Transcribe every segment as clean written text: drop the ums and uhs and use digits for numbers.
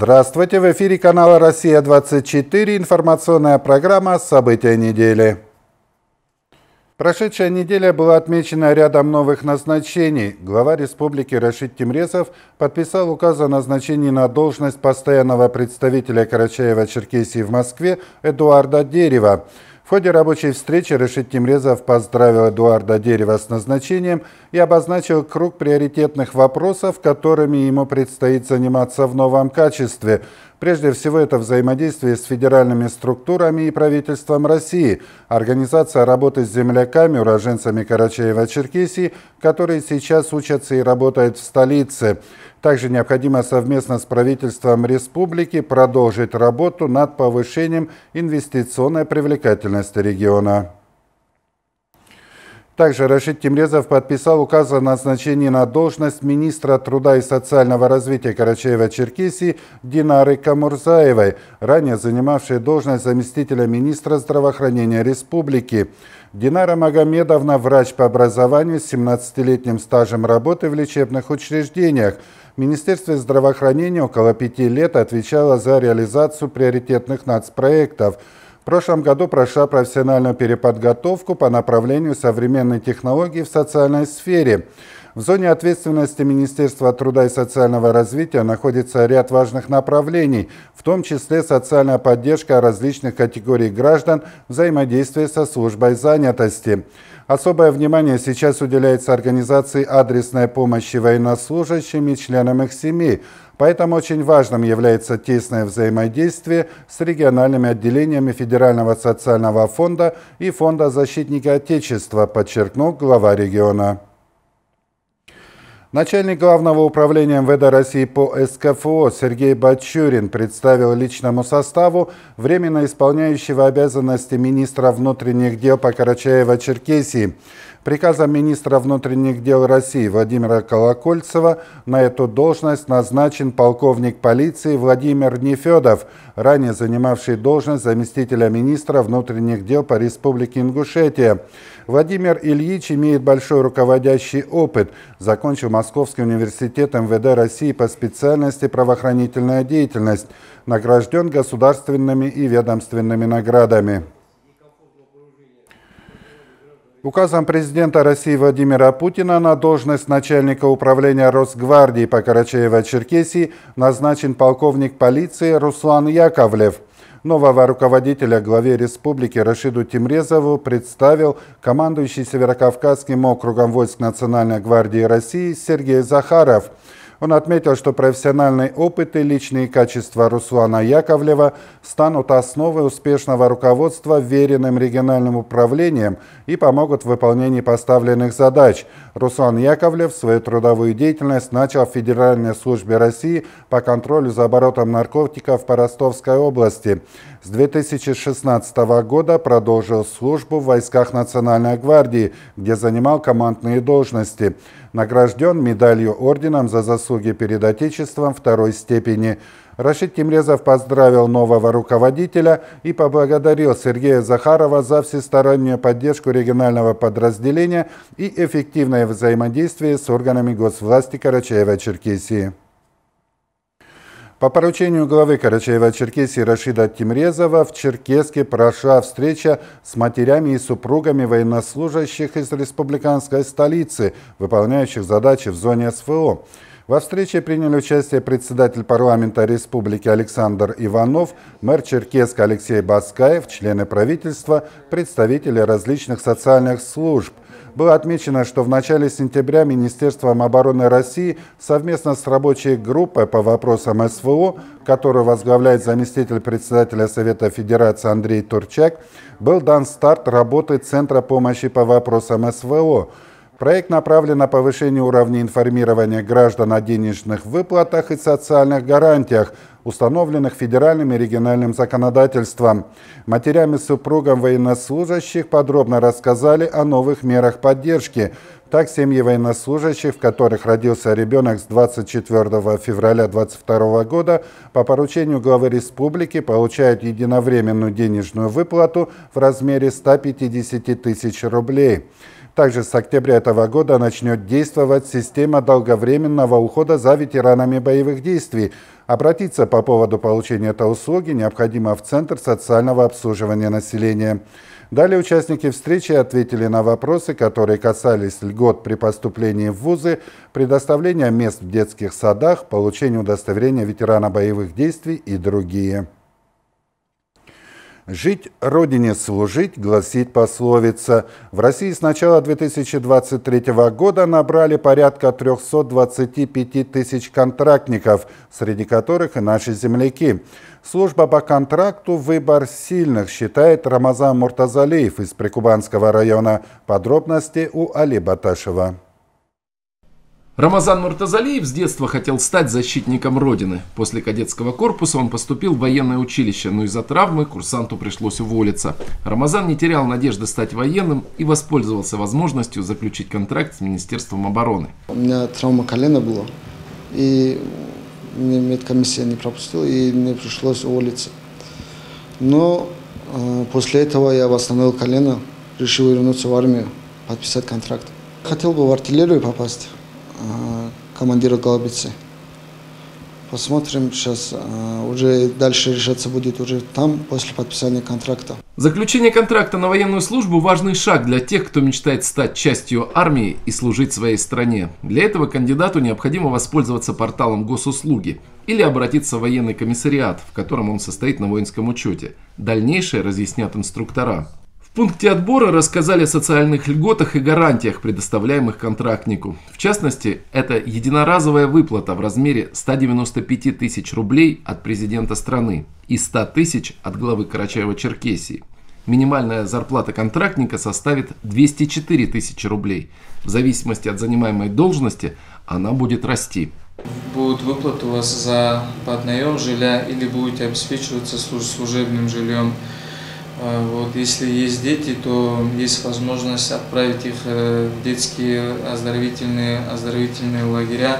Здравствуйте! В эфире канала «Россия-24» информационная программа «События недели». Прошедшая неделя была отмечена рядом новых назначений. Глава республики Рашид Тимрезов подписал указ о назначении на должность постоянного представителя Карачаева-Черкесии в Москве Эдуарда Дерева. В ходе рабочей встречи Рашид Тимрезов поздравил Эдуарда Дерева с назначением и обозначил круг приоритетных вопросов, которыми ему предстоит заниматься в новом качестве. Прежде всего, это взаимодействие с федеральными структурами и правительством России, организация работы с земляками, уроженцами Карачаева-Черкесии, которые сейчас учатся и работают в столице. Также необходимо совместно с правительством республики продолжить работу над повышением инвестиционной привлекательности региона. Также Рашид Тимрезов подписал указ о назначении на должность министра труда и социального развития Карачаева-Черкесии Динары Камурзаевой, ранее занимавшей должность заместителя министра здравоохранения республики. Динара Магомедовна – врач по образованию с 17-летним стажем работы в лечебных учреждениях. В Министерстве здравоохранения около 5 лет отвечала за реализацию приоритетных нацпроектов. В прошлом году прошла профессиональную переподготовку по направлению современной технологии в социальной сфере. В зоне ответственности Министерства труда и социального развития находится ряд важных направлений, в том числе социальная поддержка различных категорий граждан, взаимодействие со службой занятости. Особое внимание сейчас уделяется организации адресной помощи военнослужащим и членам их семей. Поэтому очень важным является тесное взаимодействие с региональными отделениями Федерального социального фонда и Фонда защитника Отечества, подчеркнул глава региона. Начальник Главного управления МВД России по СКФО Сергей Бачурин представил личному составу временно исполняющего обязанности министра внутренних дел по Карачаево-Черкесии. Приказом министра внутренних дел России Владимира Колокольцева на эту должность назначен полковник полиции Владимир Нефедов, ранее занимавший должность заместителя министра внутренних дел по Республике Ингушетия. Владимир Ильич имеет большой руководящий опыт, закончил Московский университет МВД России по специальности правоохранительная деятельность, награжден государственными и ведомственными наградами. Указом президента России Владимира Путина на должность начальника управления Росгвардии по Карачаево-Черкесии назначен полковник полиции Руслан Яковлев. Нового руководителя главе республики Рашиду Тимрезову представил командующий Северокавказским округом войск Национальной гвардии России Сергей Захаров. Он отметил, что профессиональный опыт и личные качества Руслана Яковлева станут основой успешного руководства веренным региональным управлением и помогут в выполнении поставленных задач. Руслан Яковлев свою трудовую деятельность начал в Федеральной службе России по контролю за оборотом наркотиков по Ростовской области. С 2016 года продолжил службу в войсках Национальной гвардии, где занимал командные должности. Награжден медалью-орденом за заслуги перед Отечеством второй степени. Рашид Тимрезов поздравил нового руководителя и поблагодарил Сергея Захарова за всестороннюю поддержку регионального подразделения и эффективное взаимодействие с органами госвласти Карачаева-Черкесии. По поручению главы Карачаева-Черкесии Рашида Тимрезова в Черкесске прошла встреча с матерями и супругами военнослужащих из республиканской столицы, выполняющих задачи в зоне СВО. Во встрече приняли участие председатель парламента республики Александр Иванов, мэр Черкесска Алексей Баскаев, члены правительства, представители различных социальных служб. Было отмечено, что в начале сентября Министерством обороны России совместно с рабочей группой по вопросам СВО, которую возглавляет заместитель председателя Совета Федерации Андрей Турчак, был дан старт работы Центра помощи по вопросам СВО. Проект направлен на повышение уровня информирования граждан о денежных выплатах и социальных гарантиях, установленных федеральным и региональным законодательством. Матерям и супругам военнослужащих подробно рассказали о новых мерах поддержки. Так, семьи военнослужащих, в которых родился ребенок с 24 февраля 2022 года, по поручению главы республики получают единовременную денежную выплату в размере 150 тысяч рублей. Также с октября этого года начнет действовать система долговременного ухода за ветеранами боевых действий. Обратиться по поводу получения этой услуги необходимо в Центр социального обслуживания населения. Далее участники встречи ответили на вопросы, которые касались льгот при поступлении в вузы, предоставления мест в детских садах, получения удостоверения ветерана боевых действий и другие. «Жить Родине служить», гласит пословица. В России с начала 2023 года набрали порядка 325 тысяч контрактников, среди которых и наши земляки. Служба по контракту «Выбор сильных», считает Рамазан Муртазалиев из Прикубанского района. Подробности у Али Баташева. Рамазан Муртазалиев с детства хотел стать защитником Родины. После кадетского корпуса он поступил в военное училище, но из-за травмы курсанту пришлось уволиться. Рамазан не терял надежды стать военным и воспользовался возможностью заключить контракт с Министерством обороны. У меня травма колена была, и мне медкомиссия не пропустила, и мне пришлось уволиться. Но после этого я восстановил колено, решил вернуться в армию, подписать контракт. Хотел бы в артиллерию попасть. Командира гаубицы. Посмотрим сейчас, уже дальше решаться будет уже там, после подписания контракта. Заключение контракта на военную службу – важный шаг для тех, кто мечтает стать частью армии и служить своей стране. Для этого кандидату необходимо воспользоваться порталом госуслуги или обратиться в военный комиссариат, в котором он состоит на воинском учете. Дальнейшее разъяснят инструктора. В пункте отбора рассказали о социальных льготах и гарантиях, предоставляемых контрактнику. В частности, это единоразовая выплата в размере 195 тысяч рублей от президента страны и 100 тысяч от главы Карачаева-Черкесии. Минимальная зарплата контрактника составит 204 тысячи рублей. В зависимости от занимаемой должности она будет расти. Будет выплата у вас за поднаем жилья или будете обеспечиваться служебным жильем. Вот, если есть дети, то есть возможность отправить их в детские оздоровительные лагеря,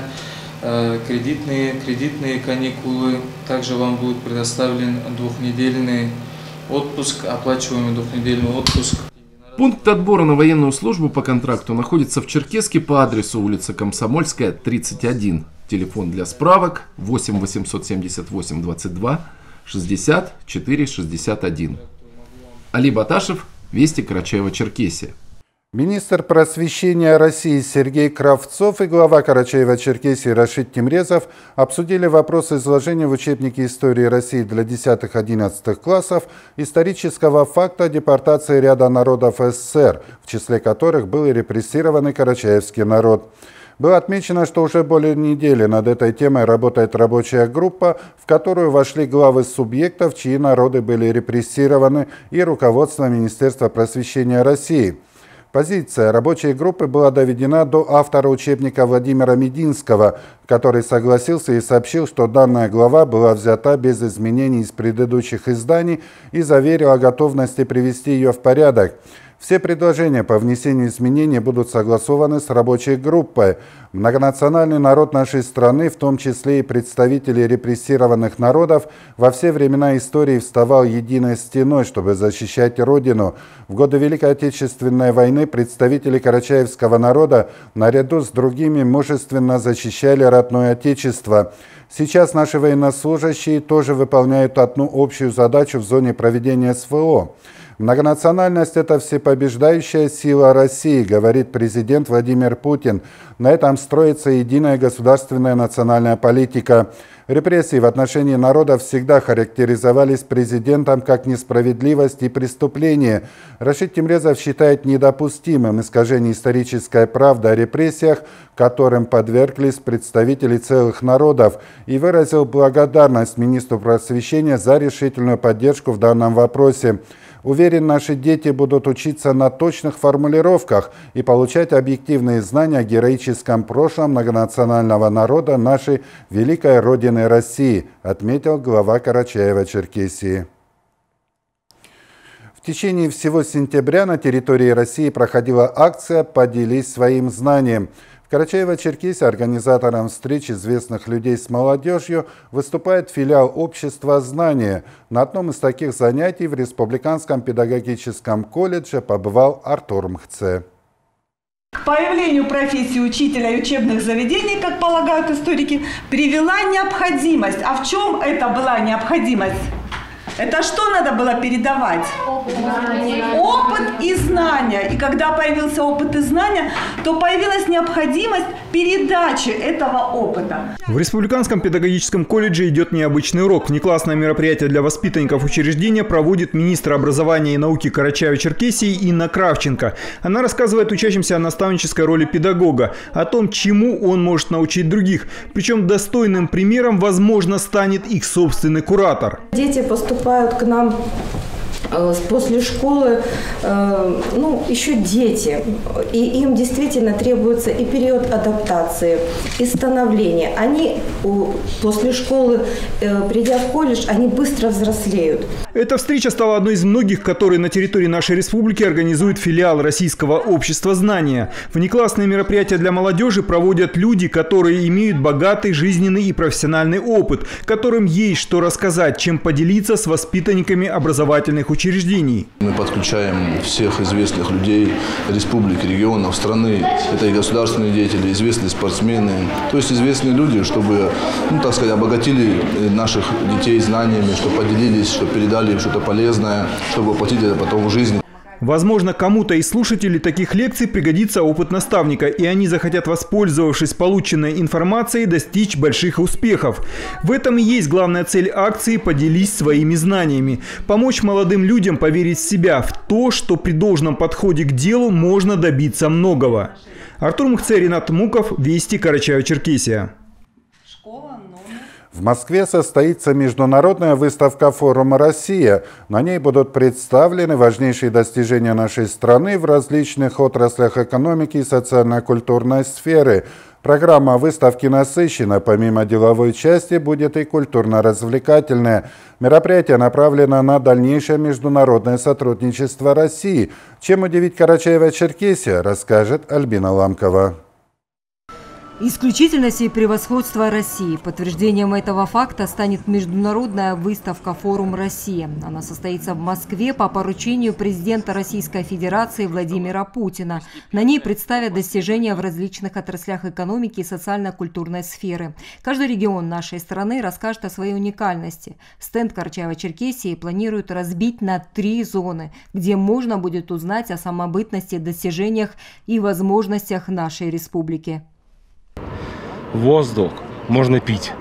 кредитные каникулы. Также вам будет предоставлен двухнедельный отпуск, оплачиваемый двухнедельный отпуск. Пункт отбора на военную службу по контракту находится в Черкесске по адресу улица Комсомольская, 31. Телефон для справок 8 878 22 64 61. Али Баташев, Вести, Карачаево-Черкесия. Министр просвещения России Сергей Кравцов и глава Карачаева-Черкесии Рашид Тимрезов обсудили вопрос изложения в учебнике истории России для 10-11 классов исторического факта депортации ряда народов СССР, в числе которых был и репрессированный карачаевский народ. Было отмечено, что уже более недели над этой темой работает рабочая группа, в которую вошли главы субъектов, чьи народы были репрессированы, и руководство Министерства просвещения России. Позиция рабочей группы была доведена до автора учебника Владимира Мединского, который согласился и сообщил, что данная глава была взята без изменений из предыдущих изданий и заверил о готовности привести ее в порядок. Все предложения по внесению изменений будут согласованы с рабочей группой. Многонациональный народ нашей страны, в том числе и представители репрессированных народов, во все времена истории вставал единой стеной, чтобы защищать Родину. В годы Великой Отечественной войны представители карачаевского народа наряду с другими мужественно защищали родное Отечество. Сейчас наши военнослужащие тоже выполняют одну общую задачу в зоне проведения СВО. Многонациональность – это всепобеждающая сила России, говорит президент Владимир Путин. На этом строится единая государственная национальная политика. Репрессии в отношении народа всегда характеризовались президентом как несправедливость и преступление. Рашид Тимрезов считает недопустимым искажение исторической правды о репрессиях, которым подверглись представители целых народов, и выразил благодарность министру просвещения за решительную поддержку в данном вопросе. Уверен, наши дети будут учиться на точных формулировках и получать объективные знания о героическом прошлом многонационального народа нашей великой Родины России, отметил глава Карачаева-Черкесии. В течение всего сентября на территории России проходила акция «Поделись своим знанием». В Карачаево-Черкесии организатором встреч известных людей с молодежью выступает филиал общества «Знания». На одном из таких занятий в Республиканском педагогическом колледже побывал Артур Мхце. К появлению профессии учителя и учебных заведений, как полагают историки, привела необходимость. А в чем это была необходимость? Это что надо было передавать? Опыт и знания. И когда появился опыт и знания, то появилась необходимость передачи этого опыта. В Республиканском педагогическом колледже идет необычный урок. Внеклассное мероприятие для воспитанников учреждения проводит министр образования и науки Карачаево-Черкесии Инна Кравченко. Она рассказывает учащимся о наставнической роли педагога, о том, чему он может научить других. Причем достойным примером, возможно, станет их собственный куратор. Дети поступают к нам после школы, еще дети. И им действительно требуется и период адаптации, и становления. Они после школы, придя в колледж, они быстро взрослеют. Эта встреча стала одной из многих, которые на территории нашей республики организует филиал Российского общества знания. Внеклассные мероприятия для молодежи проводят люди, которые имеют богатый жизненный и профессиональный опыт, которым есть что рассказать, чем поделиться с воспитанниками образовательных учреждений. Мы подключаем всех известных людей республики, регионов, страны. Это и государственные деятели, известные спортсмены. То есть известные люди, чтобы, обогатили наших детей знаниями, чтобы поделились, чтобы передали им что-то полезное, чтобы воплотить это потом в жизнь. Возможно, кому-то из слушателей таких лекций пригодится опыт наставника, и они захотят, воспользовавшись полученной информацией, достичь больших успехов. В этом и есть главная цель акции «Поделись своими знаниями». Помочь молодым людям поверить в себя, в то, что при должном подходе к делу можно добиться многого. Артур Мухце, Ринат Муков, Вести, Карачаево-Черкесия. В Москве состоится международная выставка форума «Россия». На ней будут представлены важнейшие достижения нашей страны в различных отраслях экономики и социально-культурной сферы. Программа выставки насыщена. Помимо деловой части будет и культурно-развлекательная. Мероприятие направлено на дальнейшее международное сотрудничество России. Чем удивить Карачаево-Черкесия, расскажет Альбина Ламкова. Исключительность и превосходство России. Подтверждением этого факта станет международная выставка «Форум Россия». Она состоится в Москве по поручению президента Российской Федерации Владимира Путина. На ней представят достижения в различных отраслях экономики и социально-культурной сферы. Каждый регион нашей страны расскажет о своей уникальности. Стенд Карачаево-Черкесии планируют разбить на 3 зоны, где можно будет узнать о самобытности, достижениях и возможностях нашей республики. Воздух, можно пить.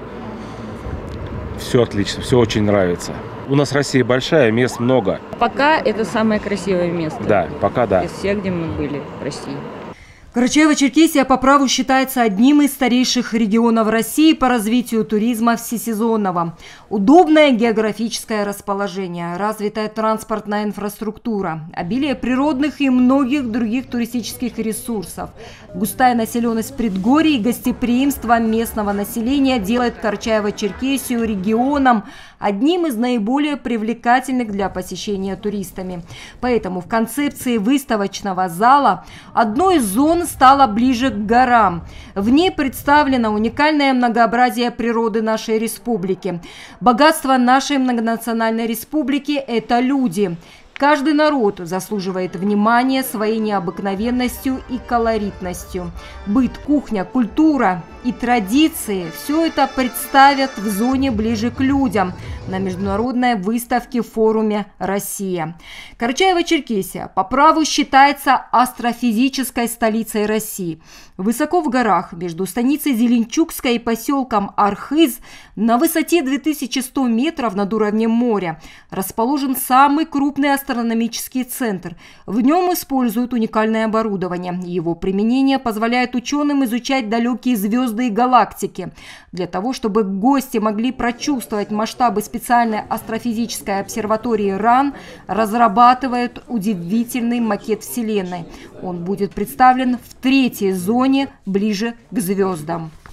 Все отлично, все очень нравится. У нас Россия большая, мест много. Пока это самое красивое место. Да, пока да. Из всех, где мы были в России. Карачаево-Черкесия по праву считается одним из старейших регионов России по развитию туризма всесезонного. Удобное географическое расположение, развитая транспортная инфраструктура, обилие природных и многих других туристических ресурсов, густая населенность предгорий и гостеприимство местного населения делает Карачаево-Черкесию регионом одним из наиболее привлекательных для посещения туристами. Поэтому в концепции выставочного зала одной из зон стала ближе к горам. В ней представлено уникальное многообразие природы нашей республики. Богатство нашей многонациональной республики – это люди. Каждый народ заслуживает внимания своей необыкновенностью и колоритностью. Быт, кухня, культура и традиции – все это представят в зоне ближе к людям на международной выставке в форуме «Россия». Карачаево-Черкесия по праву считается астрофизической столицей России. Высоко в горах между станицей Зеленчукской и поселком Архыз на высоте 2100 метров над уровнем моря расположен самый крупный астрономический центр. В нем используют уникальное оборудование. Его применение позволяет ученым изучать далекие звезды и галактики. Для того, чтобы гости могли прочувствовать масштабы специальной астрофизической обсерватории РАН, разрабатывают удивительный макет Вселенной. Он будет представлен в 3-й зоне ближе к звездам.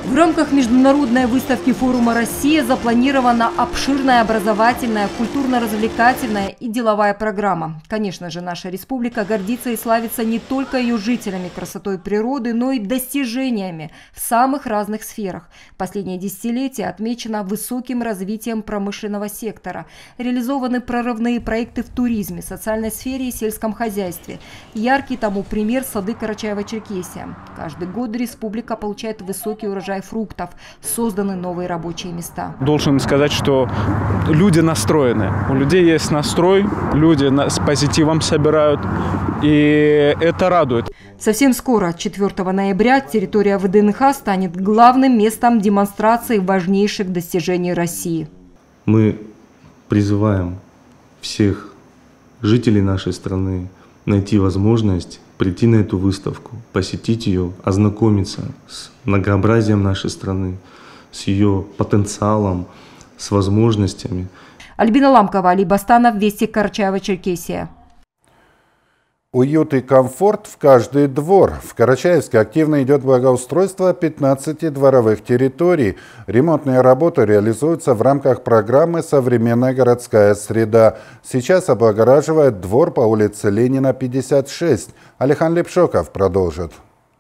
В рамках международной выставки форума «Россия» запланирована обширная образовательная, культурно-развлекательная и деловая программа. Конечно же, наша республика гордится и славится не только ее жителями, красотой природы, но и достижениями в самых разных сферах. Последнее десятилетие отмечено высоким развитием промышленного сектора. Реализованы прорывные проекты в туризме, социальной сфере и сельском хозяйстве. Яркий тому пример сады Карачаево-Черкесия. Каждый год республика получает высокий урожай фруктов, созданы новые рабочие места. Должен сказать, что люди настроены. У людей есть настрой, люди с позитивом собирают, и это радует. Совсем скоро, 4 ноября, территория ВДНХ станет главным местом демонстрации важнейших достижений России. Мы призываем всех жителей нашей страны найти возможность прийти на эту выставку, посетить ее, ознакомиться с многообразием нашей страны, с ее потенциалом, с возможностями. Альбина Ламкова, Али Бастанов, Вестник, Карачаево-Черкесия. Уют и комфорт в каждый двор. В Карачаевске активно идет благоустройство 15 дворовых территорий. Ремонтные работы реализуются в рамках программы «Современная городская среда». Сейчас облагораживает двор по улице Ленина, 56. Алихан Лепшоков продолжит.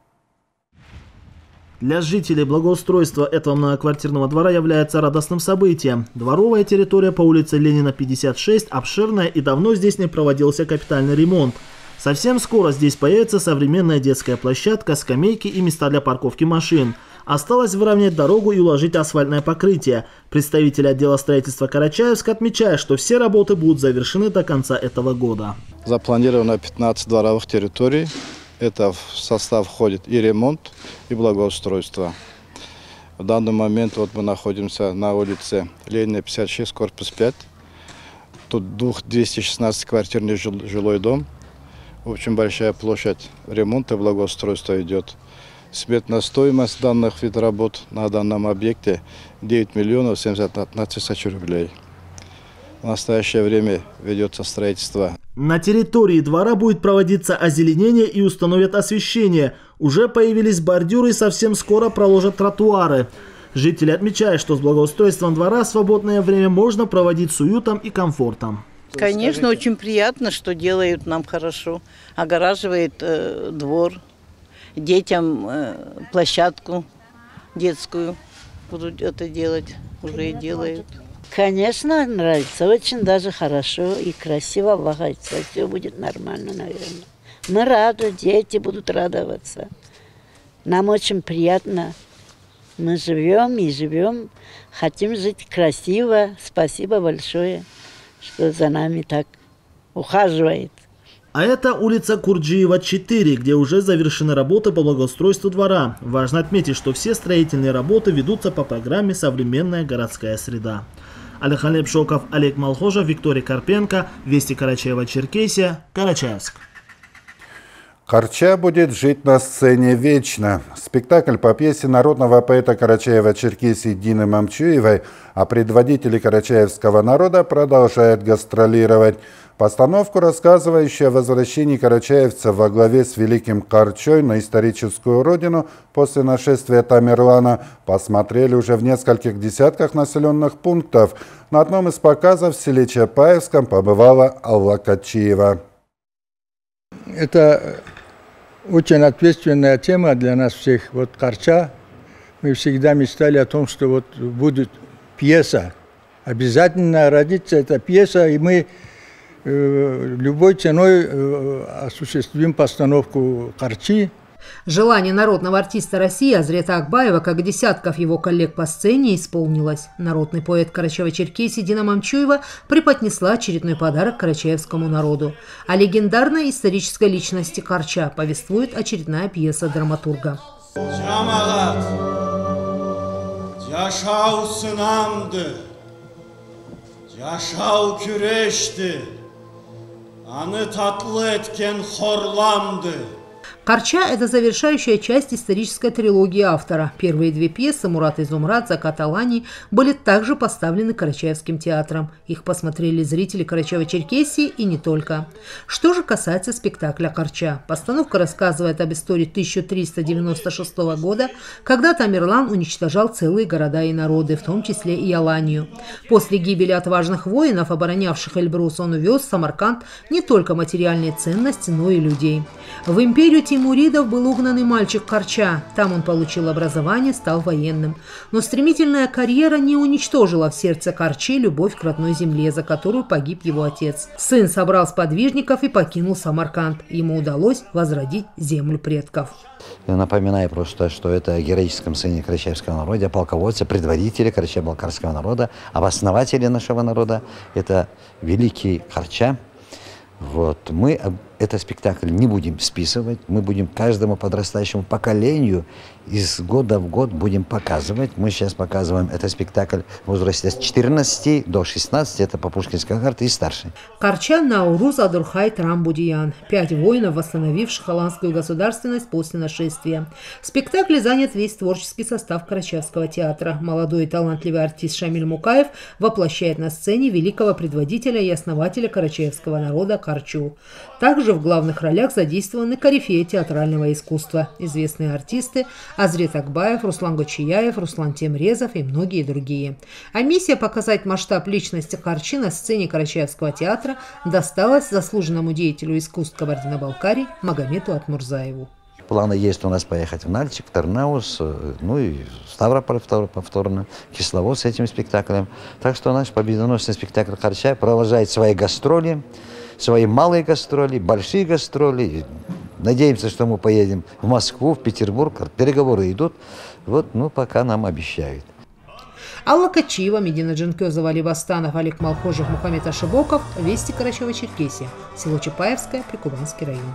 Для жителей благоустройство этого многоквартирного двора является радостным событием. Дворовая территория по улице Ленина, 56 обширная, и давно здесь не проводился капитальный ремонт. Совсем скоро здесь появится современная детская площадка, скамейки и места для парковки машин. Осталось выровнять дорогу и уложить асфальтное покрытие. Представитель отдела строительства Карачаевска отмечает, что все работы будут завершены до конца этого года. Запланировано 15 дворовых территорий. Это в состав входит и ремонт, и благоустройство. В данный момент вот мы находимся на улице Ленина, 56, корпус 5. Тут 216-квартирный жилой дом. Очень большая площадь ремонта и благоустройства идет. Сметная стоимость данных видов работ на данном объекте 9 миллионов 71 тысяча рублей. В настоящее время ведется строительство. На территории двора будет проводиться озеленение и установят освещение. Уже появились бордюры и совсем скоро проложат тротуары. Жители отмечают, что с благоустройством двора свободное время можно проводить с уютом и комфортом. Конечно, очень приятно, что делают нам хорошо. Огораживает двор, детям площадку детскую будут это делать, уже и делают. Конечно, нравится, очень даже хорошо и красиво облагается. Все будет нормально, наверное. Мы рады, дети будут радоваться. Нам очень приятно. Мы живем и живем, хотим жить красиво. Спасибо большое, что за нами так ухаживает. А это улица Курджиева, 4, где уже завершены работы по благоустройству двора. Важно отметить, что все строительные работы ведутся по программе «Современная городская среда». Алихан Лепшоков, Олег Малхожев, Виктория Карпенко, Вести Карачаево-Черкесия, Карачаевск. Карча будет жить на сцене вечно. Спектакль по пьесе народного поэта Карачаева-Черкесии Дины Мамчуевой о предводителе карачаевского народа продолжает гастролировать. Постановку, рассказывающую о возвращении карачаевцев во главе с великим Карчой на историческую родину после нашествия Тамерлана, посмотрели уже в нескольких десятках населенных пунктов. На одном из показов в селе Чапаевском побывала Алла Качиева. Это очень ответственная тема для нас всех. Вот Карча, мы всегда мечтали о том, что вот будет пьеса. Обязательно родится эта пьеса, и мы любой ценой осуществим постановку Карчи. Желание народного артиста России Азрета Акбаева, как и десятков его коллег по сцене, исполнилось. Народный поэт Карачаево-Черкесии Дина Мамчуева преподнесла очередной подарок карачаевскому народу. О легендарной исторической личности Карча повествует очередная пьеса драматурга. «Корча» – это завершающая часть исторической трилогии автора. Первые две пьесы «Мурат и Зумрат», «Закат Алании» были также поставлены Карачаевским театром. Их посмотрели зрители Карачаева-Черкесии и не только. Что же касается спектакля «Корча». Постановка рассказывает об истории 1396 года, когда Тамерлан уничтожал целые города и народы, в том числе и Аланию. После гибели отважных воинов, оборонявших Эльбрус, он увез в Самарканд не только материальные ценности, но и людей. В империю тимуридов был угнан и мальчик Корча. Там он получил образование, стал военным. Но стремительная карьера не уничтожила в сердце Корчи любовь к родной земле, за которую погиб его отец. Сын собрал сподвижников и покинул Самарканд. Ему удалось возродить землю предков. Напоминаю просто, что это о героическом сыне карачаевского народа, полководце, предводителе карачаево-балкарского народа, основателе нашего народа. Это великий Корча. Вот. Мы этот спектакль не будем списывать, мы будем каждому подрастающему поколению из года в год будем показывать. Мы сейчас показываем этот спектакль в возрасте с 14 до 16, это по пушкинской карте, и старше. Корча Наурус Адурхай Трамбудиян. 5 воинов, восстановивших аланскую государственность после нашествия. В спектакле занят весь творческий состав Карачаевского театра. Молодой и талантливый артист Шамиль Мукаев воплощает на сцене великого предводителя и основателя карачаевского народа Корчу. Также в главных ролях задействованы корифеи театрального искусства, известные артисты Азрет Акбаев, Руслан Гочияев, Руслан Темрезов и многие другие. А миссия показать масштаб личности Корчи на сцене Карачаевского театра досталась заслуженному деятелю искусств Кабардино-Балкарии Магомету Атмурзаеву. Планы есть у нас поехать в Нальчик, в Тарнаус, ну и Ставрополь повторно, Кисловодск с этим спектаклем. Так что наш победоносный спектакль «Корча» продолжает свои гастроли, свои малые гастроли, большие гастроли. Надеемся, что мы поедем в Москву, в Петербург. Переговоры идут. Вот, ну, пока нам обещают. Алла Качиева, Медина Джинкезова, Али Бастанов, Олег Малхожев, Мухаммед Ашибоков. Вести Карачаева-Черкесия. Село Чапаевское, Прикубанский район.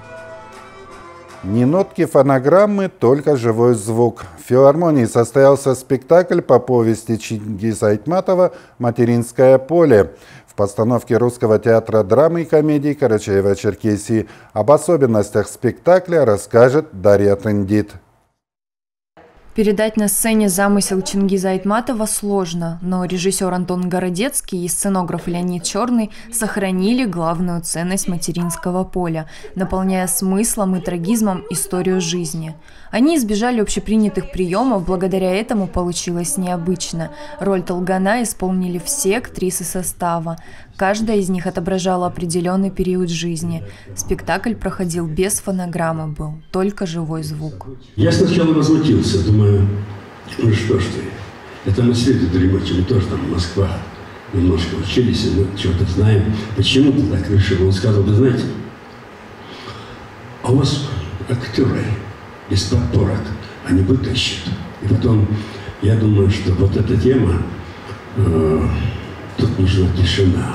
Ни нотки фонограммы, только живой звук. В филармонии состоялся спектакль по повести Чингиза Айтматова «Материнское поле». В постановке Русского театра драмы и комедии Карачаева-Черкесии. Об особенностях спектакля расскажет Дарья Тендит. Передать на сцене замысел Чингиза Айтматова сложно, но режиссер Антон Городецкий и сценограф Леонид Черный сохранили главную ценность материнского поля, наполняя смыслом и трагизмом историю жизни. Они избежали общепринятых приемов, благодаря этому получилось необычно. Роль Толгана исполнили все актрисы состава. Каждая из них отображала определенный период жизни. Спектакль проходил без фонограммы, был только живой звук. Я сначала возмутился, думаю, ну что ж ты, это мы с Светой Дремочем, мы тоже там Москва, немножко учились, мы что-то знаем. Почему ты так решил? Он сказал, вы знаете, а у вас актеры из подпорок, они вытащат. И потом, я думаю, что вот эта тема, тут нужна тишина.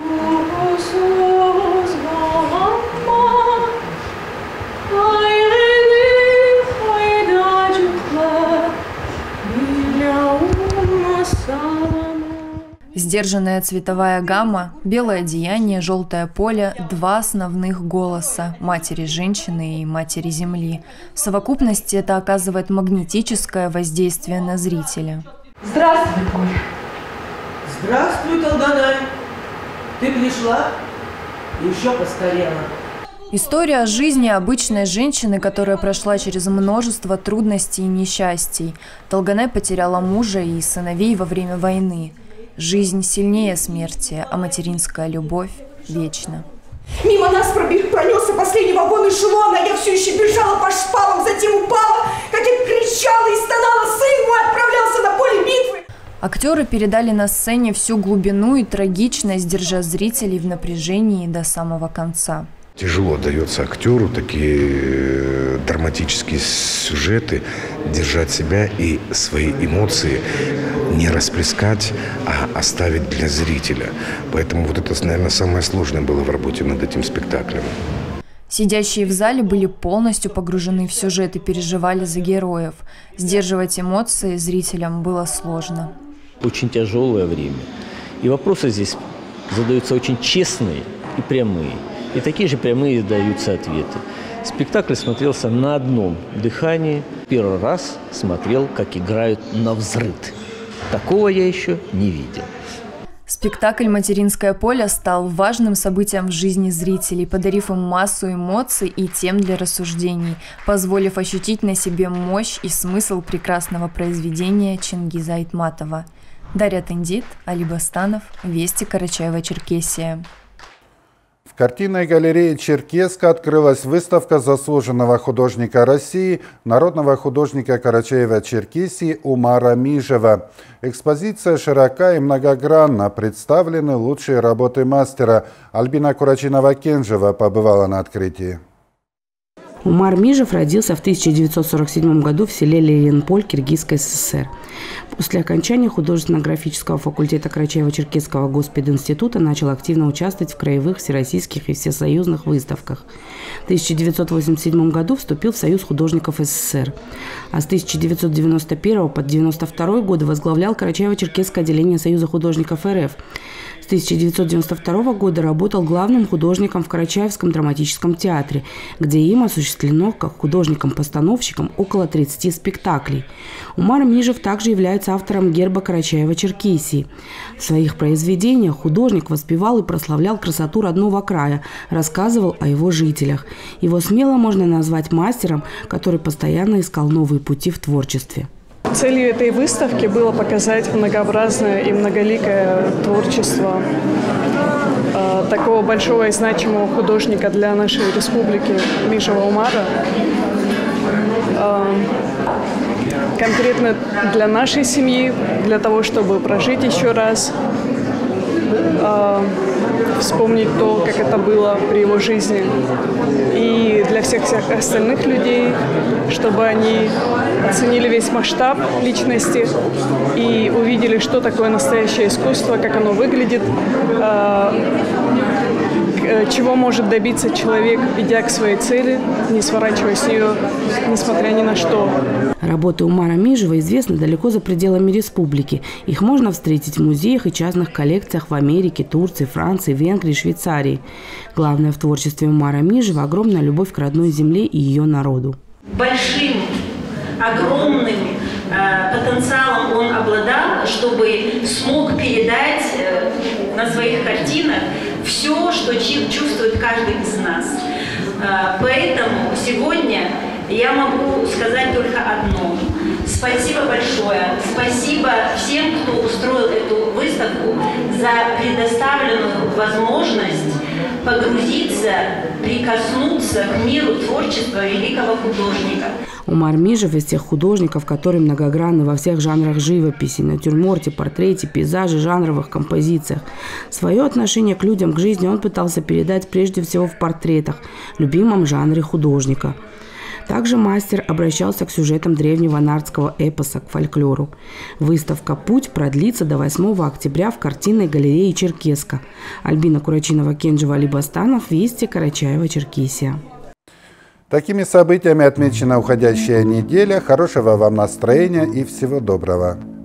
Сдержанная цветовая гамма, белое одеяние, желтое поле – два основных голоса – матери женщины и матери земли. В совокупности это оказывает магнетическое воздействие на зрителя. Здравствуй, Коля. Здравствуй, Толганай. Ты пришла? Еще постарела. История о жизни обычной женщины, которая прошла через множество трудностей и несчастий. Толганай потеряла мужа и сыновей во время войны. Жизнь сильнее смерти, а материнская любовь вечна. Мимо нас пронесся последний вагон эшелона, я все еще бежала по шпалам, затем упала, как я кричала и стонала, сын мой отправлялся на поле битвы. Актеры передали на сцене всю глубину и трагичность, держа зрителей в напряжении до самого конца. Тяжело дается актеру такие драматические сюжеты, держать себя и свои эмоции не расплескать, а оставить для зрителя. Поэтому вот это, наверное, самое сложное было в работе над этим спектаклем. Сидящие в зале были полностью погружены в сюжет и переживали за героев. Сдерживать эмоции зрителям было сложно. Очень тяжелое время. И вопросы здесь задаются очень честные и прямые. И такие же прямые даются ответы. Спектакль смотрелся на одном дыхании. Первый раз смотрел, как играют навзрыд. Такого я еще не видел. Спектакль «Материнское поле» стал важным событием в жизни зрителей, подарив им массу эмоций и тем для рассуждений, позволив ощутить на себе мощь и смысл прекрасного произведения Чингиза Айтматова. Дарья Тендит, Али Бастанов, Вести, Карачаево-Черкесия. В картинной галерее «Черкеска» открылась выставка заслуженного художника России, народного художника Карачаева-Черкесии Умара Мижева. Экспозиция широка и многогранна. Представлены лучшие работы мастера. Альбина Курачинова-Кенжева побывала на открытии. Умар Мижев родился в 1947 году в селе Ленинполь Киргизской ССР. После окончания художественно-графического факультета Карачаево-Черкесского госпединститута начал активно участвовать в краевых, всероссийских и всесоюзных выставках. В 1987 году вступил в Союз художников СССР, а с 1991 по 1992 годы возглавлял Карачаево-Черкесское отделение Союза художников РФ. С 1992 года работал главным художником в Карачаевском драматическом театре, где им осуществлено, как художником-постановщиком, около 30 спектаклей. Умар Мижев также является автором герба Карачаева-Черкесии. В своих произведениях художник воспевал и прославлял красоту родного края, рассказывал о его жителях. Его смело можно назвать мастером, который постоянно искал новые пути в творчестве. Целью этой выставки было показать многообразное и многоликое творчество такого большого и значимого художника для нашей республики Мижева Умара. Конкретно для нашей семьи, для того, чтобы прожить еще раз, вспомнить то, как это было при его жизни, и для всех остальных людей, чтобы они оценили весь масштаб личности и увидели, что такое настоящее искусство, как оно выглядит, чего может добиться человек, идя к своей цели, не сворачивая с нее, несмотря ни на что. Работы Умара Мижева известны далеко за пределами республики. Их можно встретить в музеях и частных коллекциях в Америке, Турции, Франции, Венгрии, Швейцарии. Главное в творчестве Умара Мижева – огромная любовь к родной земле и ее народу. Большим, огромным потенциалом он обладал, чтобы смог передать на своих картинах все, что чувствует каждый из нас. Поэтому сегодня я могу сказать только одно. Спасибо большое. Спасибо всем, кто устроил эту выставку, за предоставленную возможность погрузиться, прикоснуться к миру творчества великого художника. Умар Мижев из тех художников, которые многогранны во всех жанрах живописи, натюрморте, портрете, пейзаже, жанровых композициях. Свое отношение к людям, к жизни он пытался передать прежде всего в портретах, любимом жанре художника. Также мастер обращался к сюжетам древнего нардского эпоса, к фольклору. Выставка «Путь» продлится до 8 октября в картинной галерее «Черкеска». Альбина Курачинова-Кенжева, Али Бастанов, Вести, Карачаево-Черкесия. Такими событиями отмечена уходящая неделя. Хорошего вам настроения и всего доброго.